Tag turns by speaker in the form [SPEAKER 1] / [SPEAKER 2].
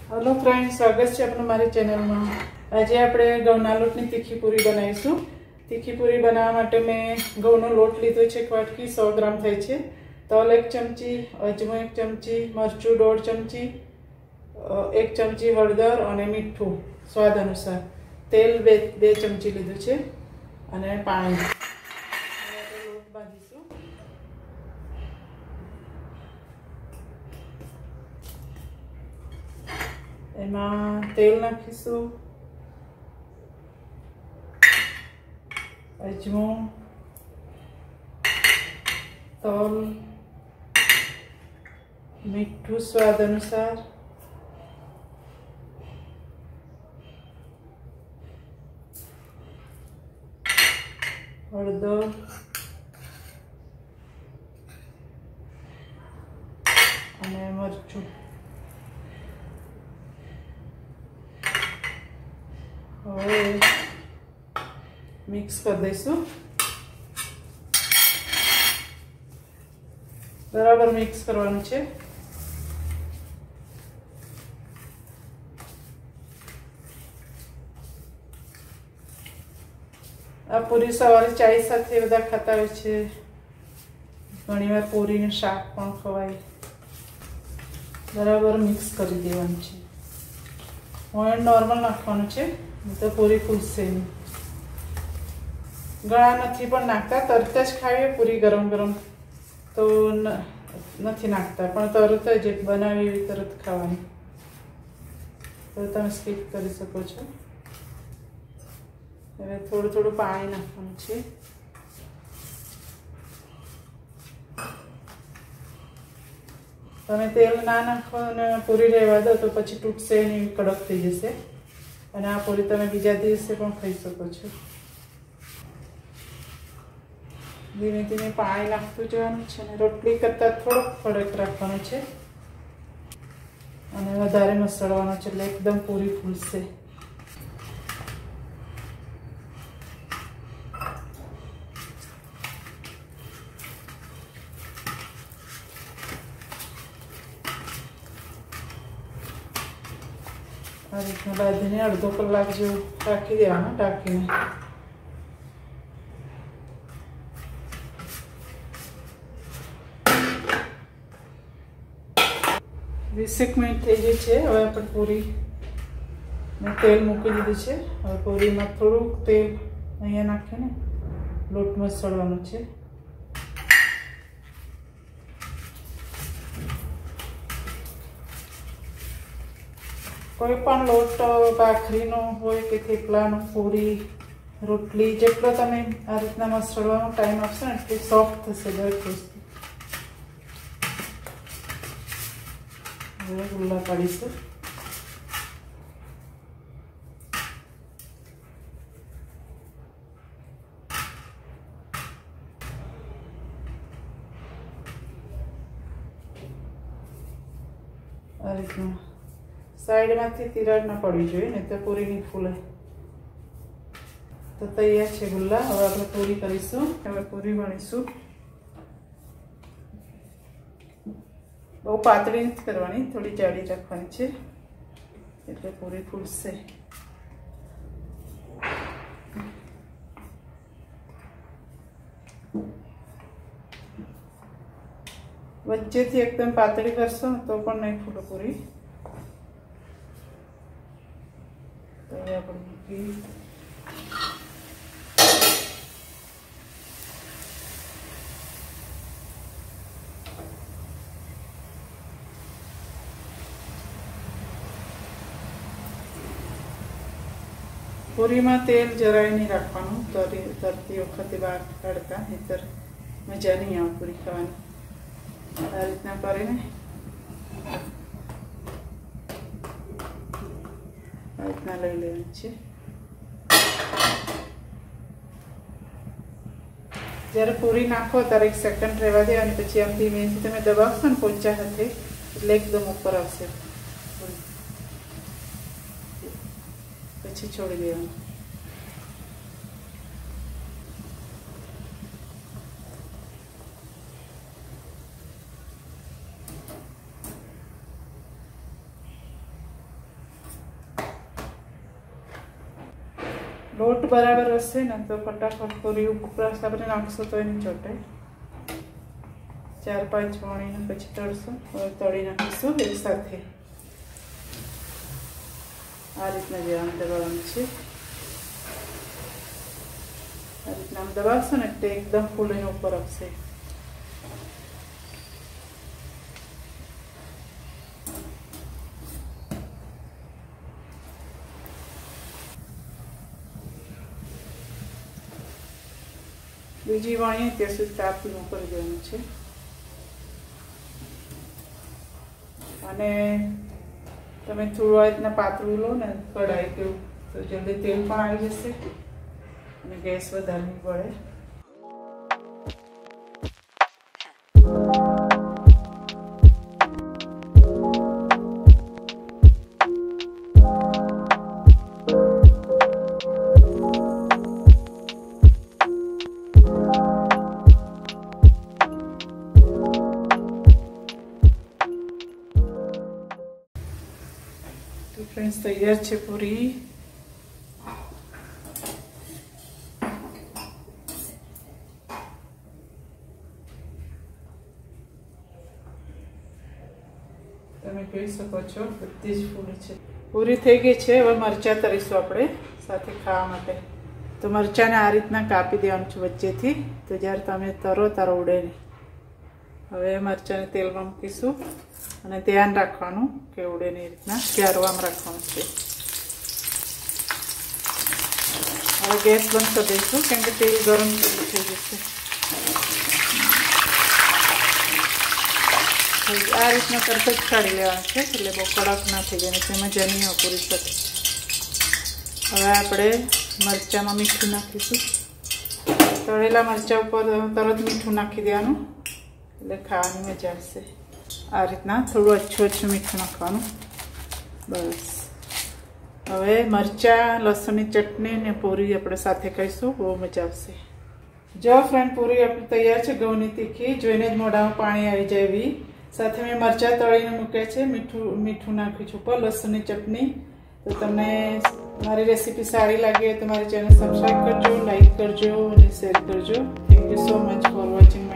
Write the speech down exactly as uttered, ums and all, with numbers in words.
[SPEAKER 1] Hello friends, स्वागत है अपने मारी चेनल में। आज આપણે ઘઉંના લોટની तीखी पूरी बनाईशू। तीखी पूरी बनावा माटे मैं ઘઉંનો લોટ लीधो छे, एक वाटकी सौ ग्राम थाय छे। तल एक चमची, अजमो एक चमची, मरचू दौड़ चमची, एक चमची हळदर और मीठू स्वाद अनुसार, तेल बे बे चमची लीधुं छे अने पाणी। लोट बांधीशू। एमां तेल नाखीशू, अजमो, तल, मीठू स्वाद अनुसार, हळदर अने मरचू। હવે મિક્સ કરી દઈશું। બરાબર મિક્સ કરવાનું છે। આ પૂરી સવારે ચાય સાથે બધા ખાતા હોય છે। ઘણીવાર પૂરીનું શાક પણ ખવાય। બરાબર મિક્સ કરી દેવાનું છે। ઓઇલ નોર્મલ નાખવાનું છે, तो पूरी फूलसे नहीं। गळा नथी पण नाखता, तरत ज खावीए पूरी गरम गरम तो नथी नाखता, पण तरत ज बनावी एवी तरत खावानी। तो तमे स्कीप करी शको छो। हवे थोड़ुं थोड़ुं पाणी नाखवानुं छे। तमे तेल ना नाखो अने पूरी रहेवा दो तो पछी तूटशे नहीं, कड़क थई जशे। અને આ પૂરી તમે બીજા દિવસે પણ ખાઈ શકો છો। ધીમે ધીમે પાણી નાખતું જવાનું છે અને રોટલી કરતાં થોડોક કડક રાખવાનો છે અને વધારે મસળવાનો છે, એટલે એકદમ પૂરી ફૂલશે। आ रीतना बांधीने अर्धो कलाक जेवुं राखी देवानुं ढांकीने। वीसेक मिनिट थई गई है। हवे आपण पूरी में तेल मूकी दीधुं छे। हवे पूरी में थोड़ुंक तेल अहींया नाखीने लोट मसळવાનો छे। कोई पण लोट भाखरीनो होय के थेपलानो, पूरी, रोटली जेटलो तमे आ रीतना मसळવાનો टाइम आपशो ने एटली सॉफ्ट थशे दरेक वस्तु। हवे गुल्ला पाडीशुं। आ रीतना साइड में तिराड़ ना पड़ी જોઈએ, नहीं तो पूरी नहीं फूले। तो तैयार है गुल्ला। હવે આપણે પૂરી કરીશું। હવે પૂરી વણીશું। બહુ પાતળી નથી કરવાની, થોડી જાડી રાખવાની છે, એટલે પૂરી ફૂલશે। વચ્ચેથી એકદમ પાતળી કરશો તો પણ નહીં ફૂલે પૂરી। पूरी में तेल जराय नहीं राखवानुं, तरी तरती वखते बहार काढता, नहीतर मजा नहीं आवे पूरी खावानी। आ रीतना करीने आ रीतना लई लेवानी छे। જ્યારે પૂરી નાખો ત્યારે એક સેકન્ડ રહેવા દેવાની, પછી આમ ધીમેથી તમે દબાવશો ને પોચા હાથે એટલે એકદમ ઉપર આવશે, પછી છોડી દેવાનું। લોટ બરાબર હશે ને તો ફટાફટ પૂરી ઉપર આપણે નાખશો તો એની ચોટે ચાર પાંચ વણીને પછી તળશું. હવે તળી નાખીશું એક સાથે. આ રીતના જે આમ દબાવવાનું છે. આ રીતના આમ દબાવશો ને એટલે એકદમ ફૂલીને ઉપર આવશે. બીજી વાણીએ ત્યાં સુધી તાપીને ઉપર જવાનું છે. અને તમે થોડું આ રીતના પાતળું લો ને કઢાઈ કેવું તો જલ્દી તેલ પણ આવી જશે અને ગેસ વધારવી પડે. फ्रेंड्स तैयार है पूरी. તમે જોઈ શકો છો બધી જ પૂરી છે. પૂરી થઈ ગઈ છે. હવે મરચાં તળીશું આપણે સાથે ખાવા માટે. તો મરચાંને આ રીતના કાપી દેવાનું છે વચ્ચેથી, તો જ્યારે તમે તરો તારો ઉડે નહીં. હવે મરચાંને તેલમાં મૂકીશું અને ધ્યાન રાખવાનું કે ઉડે નહીં. રીતના ક્યારવામાં રાખવાનું છે. હવે ગેસ બંધ કરી દઈશું કેમ કે તેલ ગરમ થઈ જશે. આ રીતના તરત જ કાઢી લેવાનું છે એટલે બહુ કડક ના થઈ જાય, તેમાં જમી ન પૂરી શકે. હવે આપણે મરચાંમાં મીઠું નાખીશું. તળેલા મરચાં ઉપર તરત મીઠું નાખી દેવાનું એટલે ખાવાની મજા આવશે. આ રીતના થોડું અચ્છું અચ્છું મીઠું નાખવાનું. બસ. હવે મરચાં, લસણની ચટણી ને પૂરી આપણે સાથે ખાઈશું, બહુ મજા આવશે. જો ફ્રેન્ડ પૂરી આપણી તૈયાર છે ઘઉંની તીખી. જોઈને જ મોઢામાં પાણી આવી જાય એવી. સાથે મેં મરચાં તળીને મૂક્યા છે, મીઠું મીઠું નાખ્યું છું ઉપર, લસણની ચટણી. તો તમને મારી રેસીપી સારી લાગી હોય તો મારી ચેનલ સબસ્ક્રાઈબ કરજો, લાઈક કરજો અને શેર કરજો. Thank you so much for watching.